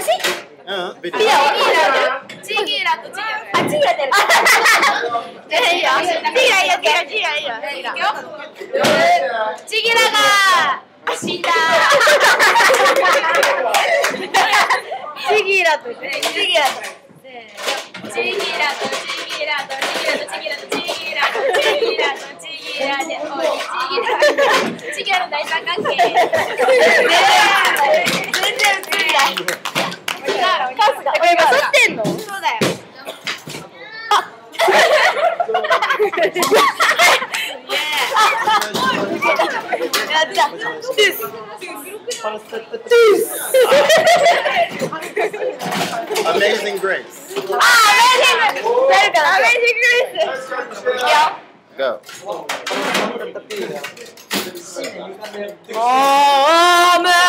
ビデオ。 チギラとチギラ。 あ、チギラ出る。 いいよ。チギラいいよ。チギラいいよ。チギラが死んだ。 チギラとチギラ。 チギラとチギラとチギラとチギラとチギラとチギラとチギラとチギラでおいチギラの大三角形。全然映りない。 カスが。俺今撮ってんの？ そうだよ。 やった。 Amazing Grace. Amazing Grace. Go. Amen.